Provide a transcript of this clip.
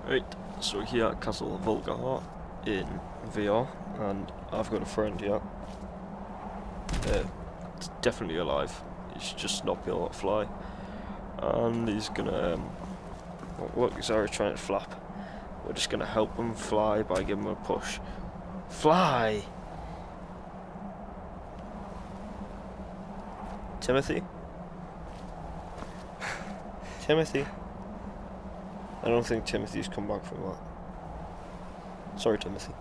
Right, so here at Castle Volga in VR, and I've got a friend here. It's definitely alive. He's just not been able to fly, and he's gonna look, he's already trying to flap. We're just gonna help him fly by giving him a push. Fly, Timothy. Timothy. I don't think Timothy's come back from that. Sorry, Timothy.